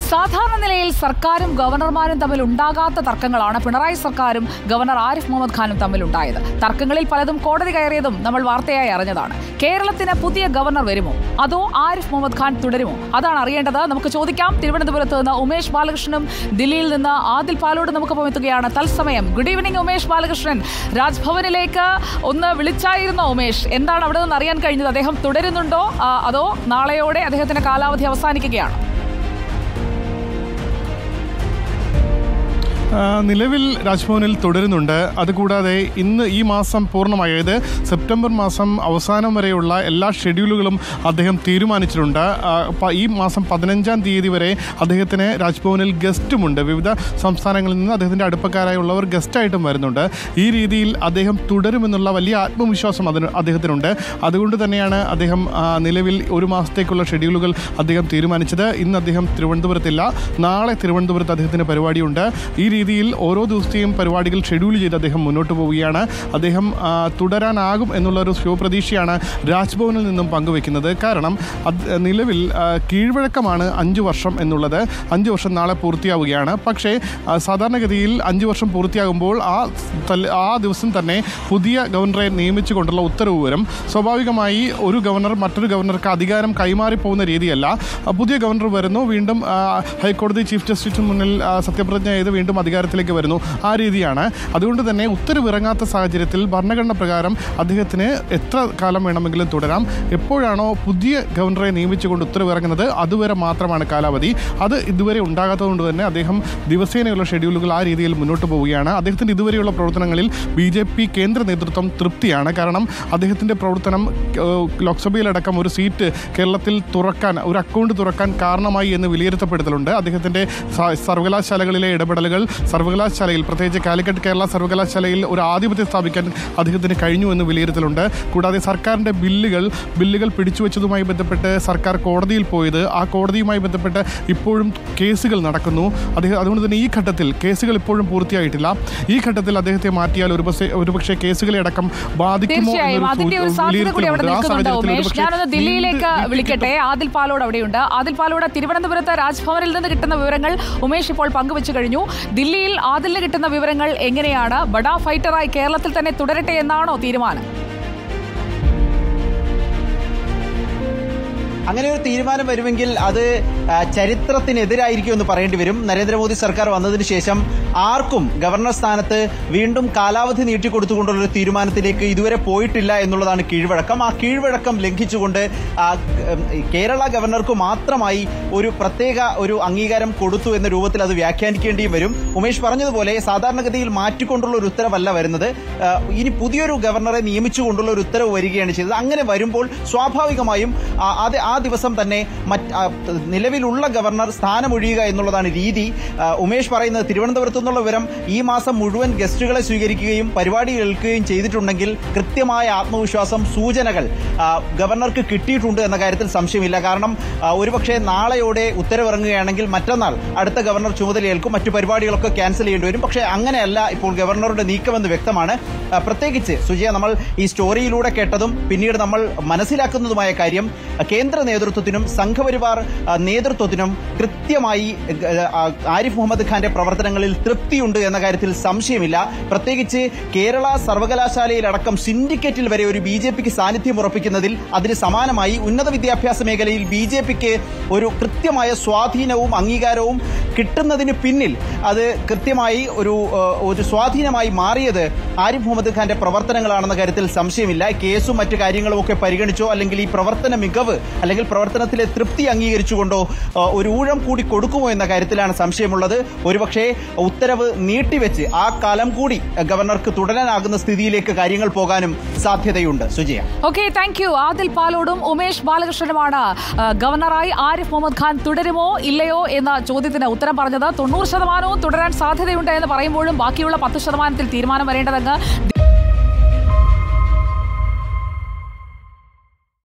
സാധാരണ നിലയിൽ സർക്കാരും ഗവർണർമാരും തമ്മിൽ ഉണ്ടാകാത്ത തർക്കങ്ങളാണ് പിണറായി സർക്കാരും ഗവർണർ ആരിഫ് മുഹമ്മദ് ഖാനും തമ്മിലുണ്ടായത്. തർക്കങ്ങളിൽ പലതും കോടതി കയറിയതും നമ്മൾ വാർത്തയായി അറിഞ്ഞതാണ്. കേരളത്തിന് പുതിയ ഗവർണർ വരുമോ അതോ ആരിഫ് മുഹമ്മദ് ഖാൻ തുടരുമോ? അതാണ് അറിയേണ്ടത്. നമുക്ക് ചോദിക്കാം. തിരുവനന്തപുരത്ത് നിന്ന് ഉമേഷ് ബാലകൃഷ്ണനും ദില്ലിയിൽ നിന്ന് ആദിൽ പാലോടും നമുക്കൊപ്പം എത്തുകയാണ് തത്സമയം. Good evening Umesh Balakrishnan. രാജ്ഭവനിലേക്ക് ഒന്ന് വിളിച്ചായിരുന്നോ ഉമേഷ്? എന്താണ് അവിടെ നിന്ന് അറിയാൻ കഴിഞ്ഞത്? അദ്ദേഹം തുടരുന്നുണ്ടോ അതോ നാളെയോടെ അദ്ദേഹത്തിന്റെ കാലാവധി അവസാനിക്കുകയാണ്? നിലവിൽ രാജ്ഭവനിൽ തുടരുന്നുണ്ട്. അതുകൂടാതെ ഇന്ന് ഈ മാസം പൂർണ്ണമായി, അതായത് സെപ്റ്റംബർ മാസം അവസാനം വരെയുള്ള എല്ലാ ഷെഡ്യൂളുകളും അദ്ദേഹം തീരുമാനിച്ചിട്ടുണ്ട്. ഈ മാസം 15-ാം തീയതി വരെ അദ്ദേഹത്തിന് രാജ്ഭവനിൽ ഗസ്റ്റുമുണ്ട്. വിവിധ സംസ്ഥാനങ്ങളിൽ നിന്ന് അദ്ദേഹത്തിൻ്റെ അടുപ്പക്കാരായുള്ളവർ ഗസ്റ്റായിട്ടും വരുന്നുണ്ട്. ഈ രീതിയിൽ അദ്ദേഹം തുടരുമെന്നുള്ള വലിയ ആത്മവിശ്വാസം അദ്ദേഹത്തിനുണ്ട്. അതുകൊണ്ട് തന്നെയാണ് അദ്ദേഹം നിലവിൽ ഒരു മാസത്തേക്കുള്ള ഷെഡ്യൂളുകൾ അദ്ദേഹം തീരുമാനിച്ചത്. ഇന്ന് അദ്ദേഹം തിരുവനന്തപുരത്തില്ല, നാളെ തിരുവനന്തപുരത്ത് അദ്ദേഹത്തിന് പരിപാടിയുണ്ട്. ഈ രീതിയിൽ ഓരോ ദിവസത്തെയും പരിപാടികൾ ഷെഡ്യൂൾ ചെയ്ത് അദ്ദേഹം മുന്നോട്ട് പോവുകയാണ്. അദ്ദേഹം തുടരാനാകും എന്നുള്ളൊരു ശുഭപ്രതീക്ഷയാണ് രാജ്ഭവനിൽ നിന്നും പങ്കുവെക്കുന്നത്. കാരണം നിലവിൽ കീഴ്വഴക്കമാണ് 5 വർഷം എന്നുള്ളത്. 5 വർഷം നാളെ പൂർത്തിയാവുകയാണ്. പക്ഷേ സാധാരണഗതിയിൽ 5 വർഷം പൂർത്തിയാകുമ്പോൾ ആ ദിവസം തന്നെ പുതിയ ഗവർണറെ നിയമിച്ചുകൊണ്ടുള്ള ഉത്തരവ് വരും. സ്വാഭാവികമായി ഒരു ഗവർണർ മറ്റൊരു ഗവർണർക്ക് അധികാരം കൈമാറിപ്പോകുന്ന രീതിയല്ല. പുതിയ ഗവർണർ വരുന്നു, വീണ്ടും ഹൈക്കോടതി ചീഫ് ജസ്റ്റിസിന് മുന്നിൽ സത്യപ്രതിജ്ഞ ചെയ്ത് വീണ്ടും അധികാരത്തിലേക്ക് വരുന്നു. ആ രീതിയാണ്. അതുകൊണ്ട് തന്നെ ഉത്തരവിറങ്ങാത്ത സാഹചര്യത്തിൽ ഭരണഘടന പ്രകാരം അദ്ദേഹത്തിന് എത്ര കാലം വേണമെങ്കിലും തുടരാം. എപ്പോഴാണോ പുതിയ ഗവർണറെ നിയമിച്ചുകൊണ്ട് ഉത്തരവിറങ്ങുന്നത് അതുവരെ മാത്രമാണ് കാലാവധി. അത് ഇതുവരെ ഉണ്ടാകാത്തതുകൊണ്ട് തന്നെ അദ്ദേഹം ദിവസേനയുള്ള ഷെഡ്യൂളുകൾ ആ രീതിയിൽ മുന്നോട്ട് പോവുകയാണ്. അദ്ദേഹത്തിൻ്റെ ഇതുവരെയുള്ള പ്രവർത്തനങ്ങളിൽ BJP കേന്ദ്ര നേതൃത്വം തൃപ്തിയാണ്. കാരണം അദ്ദേഹത്തിൻ്റെ പ്രവർത്തനം ലോക്സഭയിലടക്കം ഒരു സീറ്റ് കേരളത്തിൽ തുറക്കാൻ, ഒരു അക്കൗണ്ട് തുറക്കാൻ കാരണമായി എന്ന് വിലയിരുത്തപ്പെടുത്തലുണ്ട്. അദ്ദേഹത്തിൻ്റെ സർവകലാശാലകളിലെ ഇടപെടലുകൾ, സർവകലാശാലയിൽ പ്രത്യേകിച്ച് കാലിക്കറ്റ് കേരള സർവകലാശാലയിൽ ഒരു ആധിപത്യം സ്ഥാപിക്കാൻ അദ്ദേഹത്തിന് കഴിഞ്ഞു എന്ന് വിലയിരുത്തലുണ്ട്. കൂടാതെ സർക്കാരിൻ്റെ ബില്ലുകൾ പിടിച്ചുവെച്ചതുമായി ബന്ധപ്പെട്ട് സർക്കാർ കോടതിയിൽ പോയത്, ആ കോടതിയുമായി ബന്ധപ്പെട്ട് ഇപ്പോഴും കേസുകൾ നടക്കുന്നു. അതുകൊണ്ട് തന്നെ ഈ ഘട്ടത്തിൽ കേസുകൾ ഇപ്പോഴും പൂർത്തിയായിട്ടില്ല. ഈ ഘട്ടത്തിൽ അദ്ദേഹത്തെ മാറ്റിയാൽ ഒരുപക്ഷെ കേസുകളെ അടക്കം ബാധിക്കുമോ ഞാനൊന്ന് ദില്ലിയിലേക്ക് വിളിക്കട്ടെ. ആദിൽ പാലോട് അവിടെയുണ്ട്. ആദിൽ പാലോട്, തിരുവനന്തപുരത്ത് രാജ്ഭവനിൽ നിന്ന് കിട്ടുന്ന വിവരങ്ങൾ ഉമേഷ് ഇപ്പോൾ പങ്കുവച്ചു കഴിഞ്ഞു. ദില്ലിയിൽ ആദിലിന് കിട്ടുന്ന വിവരങ്ങൾ എങ്ങനെയാണ്? ബഡാ ഫൈറ്ററായി കേരളത്തിൽ തന്നെ തുടരട്ടെ എന്നാണോ തീരുമാനം? അങ്ങനെ ഒരു തീരുമാനം വരുമെങ്കിൽ അത് ചരിത്രത്തിനെതിരായിരിക്കും എന്ന് പറയേണ്ടി വരും. നരേന്ദ്രമോദി സർക്കാർ വന്നതിന് ശേഷം ആർക്കും ഗവർണർ സ്ഥാനത്ത് വീണ്ടും കാലാവധി നീട്ടിക്കൊടുത്തുകൊണ്ടുള്ളൊരു തീരുമാനത്തിലേക്ക് ഇതുവരെ പോയിട്ടില്ല എന്നുള്ളതാണ് കീഴ്വഴക്കം. ആ കീഴ്വഴക്കം ലംഘിച്ചുകൊണ്ട് കേരള ഗവർണർക്ക് മാത്രമായി ഒരു പ്രത്യേക ഒരു അംഗീകാരം കൊടുത്തു എന്ന രൂപത്തിൽ അത് വ്യാഖ്യാനിക്കേണ്ടിയും വരും. ഉമേഷ് പറഞ്ഞതുപോലെ സാധാരണഗതിയിൽ മാറ്റിക്കൊണ്ടുള്ള ഒരു ഉത്തരവല്ല വരുന്നത്. ഇനി പുതിയൊരു ഗവർണറെ നിയമിച്ചുകൊണ്ടുള്ള ഒരു ഉത്തരവ് വരികയാണ് ചെയ്തത്. അങ്ങനെ വരുമ്പോൾ സ്വാഭാവികമായും ആ ദിവസം തന്നെ നിലവിലുള്ള ഗവർണർ സ്ഥാനമൊഴിയുക എന്നുള്ളതാണ് രീതി. ഉമേഷ് പറയുന്നത് തിരുവനന്തപുരത്തു നിന്നുള്ള വിവരം ഈ മാസം മുഴുവൻ ഗസ്റ്റുകളെ സ്വീകരിക്കുകയും പരിപാടി കേൾക്കുകയും ചെയ്തിട്ടുണ്ടെങ്കിൽ കൃത്യമായ ആത്മവിശ്വാസം, സൂചനകൾ ഗവർണർക്ക് കിട്ടിയിട്ടുണ്ട് എന്ന കാര്യത്തിൽ സംശയമില്ല. കാരണം ഒരുപക്ഷെ നാളെയോടെ ഉത്തരവിറങ്ങുകയാണെങ്കിൽ മറ്റന്നാൾ അടുത്ത ഗവർണർ ചുമതലയേൽക്കും. മറ്റു പരിപാടികളൊക്കെ ക്യാൻസൽ ചെയ്യേണ്ടി വരും. പക്ഷേ അങ്ങനെയല്ല ഇപ്പോൾ ഗവർണറുടെ നീക്കമെന്ന് വ്യക്തമാണ്. പ്രത്യേകിച്ച് സുജയ, നമ്മൾ ഈ സ്റ്റോറിയിലൂടെ കേട്ടതും പിന്നീട് നമ്മൾ മനസ്സിലാക്കുന്നതുമായ കാര്യം, കേന്ദ്ര നേതൃത്വത്തിനും സംഘപരിവാർ നേതൃത്വത്തിനും കൃത്യമായി ആരിഫ് മുഹമ്മദ് ഖാന്റെ പ്രവർത്തനങ്ങളിൽ തൃപ്തിയുണ്ട് എന്ന കാര്യത്തിൽ സംശയമില്ല. പ്രത്യേകിച്ച് കേരള സർവകലാശാലയിലടക്കം സിൻഡിക്കേറ്റിൽ വരെ ഒരു BJPക്ക് സാന്നിധ്യം ഉറപ്പിക്കുന്നതിൽ അതിന് സമാനമായി ഉന്നത വിദ്യാഭ്യാസ മേഖലയിൽ BJPക്ക് ഒരു കൃത്യമായ സ്വാധീനവും അംഗീകാരവും കിട്ടുന്നതിന് പിന്നിൽ അത് കൃത്യമായി ഒരു സ്വാധീനമായി മാറിയത് ആരിഫ് മുഹമ്മദ് ഖാന്റെ പ്രവർത്തനങ്ങളാണെന്ന കാര്യത്തിൽ സംശയമില്ല. കേസും മറ്റു കാര്യങ്ങളും ഒക്കെ പരിഗണിച്ചോ അല്ലെങ്കിൽ ഈ പ്രവർത്തന മികവ് അല്ലെങ്കിൽ പ്രവർത്തനത്തിലെ തൃപ്തി അംഗീകരിച്ചുകൊണ്ടോ ഒരു ഊഴം കൂടി കൊടുക്കുമോ എന്ന കാര്യത്തിലാണ് സംശയമുള്ളത്. ഒരുപക്ഷെ ഉത്തരവ് നീട്ടിവെച്ച് ആ കാലം കൂടി ഗവർണർക്ക് തുടരാനാകുന്ന സ്ഥിതിയിലേക്ക് കാര്യങ്ങൾ പോകാനും സാധ്യതയുണ്ട്. Sujaya, okay, thank you. Adil പാലോടും ഉമേഷ് ബാലകൃഷ്ണനുമാണ് ഗവർണറായി ആരിഫ് മുഹമ്മദ് ഖാൻ തുടരുമോ ഇല്ലയോ എന്ന ചോദ്യത്തിന് ഉത്തരം പറഞ്ഞത്. 90% തുടരാൻ സാധ്യതയുണ്ട് എന്ന് പറയുമ്പോഴും ബാക്കിയുള്ള 10% തീരുമാനം വരേണ്ടതെന്ന്